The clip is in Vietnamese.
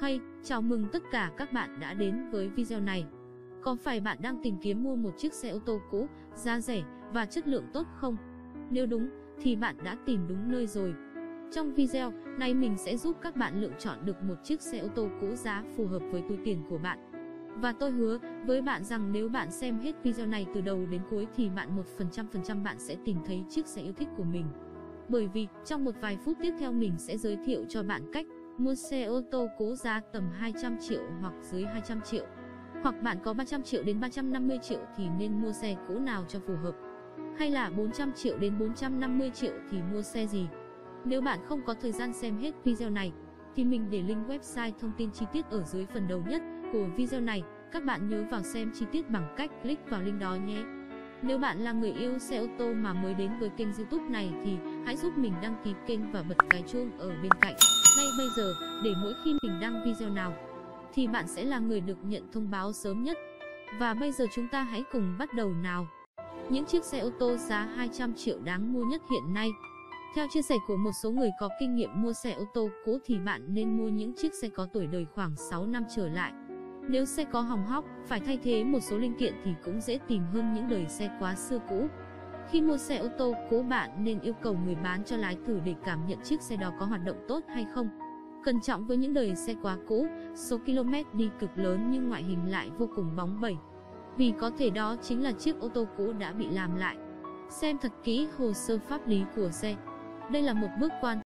Hey, chào mừng tất cả các bạn đã đến với video này. Có phải bạn đang tìm kiếm mua một chiếc xe ô tô cũ, giá rẻ và chất lượng tốt không? Nếu đúng, thì bạn đã tìm đúng nơi rồi. Trong video này mình sẽ giúp các bạn lựa chọn được một chiếc xe ô tô cũ giá phù hợp với túi tiền của bạn. Và tôi hứa với bạn rằng nếu bạn xem hết video này từ đầu đến cuối thì bạn 100% bạn sẽ tìm thấy chiếc xe yêu thích của mình. Bởi vì trong một vài phút tiếp theo mình sẽ giới thiệu cho bạn cách mua xe ô tô cũ giá tầm 200 triệu hoặc dưới 200 triệu. Hoặc bạn có 300 triệu đến 350 triệu thì nên mua xe cũ nào cho phù hợp. Hay là 400 triệu đến 450 triệu thì mua xe gì. Nếu bạn không có thời gian xem hết video này, thì mình để link website thông tin chi tiết ở dưới phần đầu nhất của video này. Các bạn nhớ vào xem chi tiết bằng cách click vào link đó nhé. Nếu bạn là người yêu xe ô tô mà mới đến với kênh YouTube này thì hãy giúp mình đăng ký kênh và bật cái chuông ở bên cạnh ngay bây giờ để mỗi khi mình đăng video nào thì bạn sẽ là người được nhận thông báo sớm nhất. Và bây giờ chúng ta hãy cùng bắt đầu nào. Những chiếc xe ô tô giá 200 triệu đáng mua nhất hiện nay. Theo chia sẻ của một số người có kinh nghiệm mua xe ô tô cũ thì bạn nên mua những chiếc xe có tuổi đời khoảng 6 năm trở lại. Nếu xe có hỏng hóc, phải thay thế một số linh kiện thì cũng dễ tìm hơn những đời xe quá xưa cũ. Khi mua xe ô tô cũ bạn nên yêu cầu người bán cho lái thử để cảm nhận chiếc xe đó có hoạt động tốt hay không. Cẩn trọng với những đời xe quá cũ, số km đi cực lớn nhưng ngoại hình lại vô cùng bóng bẩy. Vì có thể đó chính là chiếc ô tô cũ đã bị làm lại. Xem thật kỹ hồ sơ pháp lý của xe. Đây là một bước quan